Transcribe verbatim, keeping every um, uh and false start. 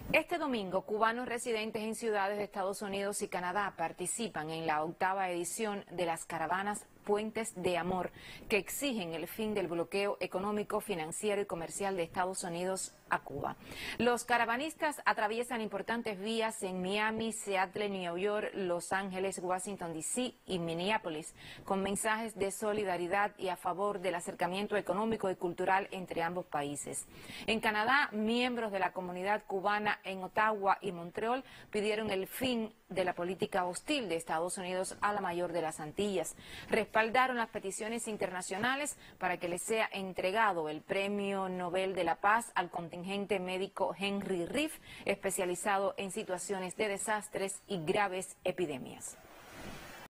Este domingo, cubanos residentes en ciudades de Estados Unidos y Canadá participan en la octava edición de las caravanas Puentes de Amor, que exigen el fin del bloqueo económico, financiero y comercial de Estados Unidos a Cuba. Los caravanistas atraviesan importantes vías en Miami, Seattle, New York, Los Ángeles, Washington, D C y Minneapolis, con mensajes de solidaridad y a favor del acercamiento económico y cultural entre ambos países. En Canadá, miembros de la comunidad cubana en Ottawa y Montreal pidieron el fin de la política hostil de Estados Unidos a la mayor de las Antillas. Respaldaron las peticiones internacionales para que le sea entregado el Premio Nobel de la Paz al contingente médico Henry Reeve, especializado en situaciones de desastres y graves epidemias.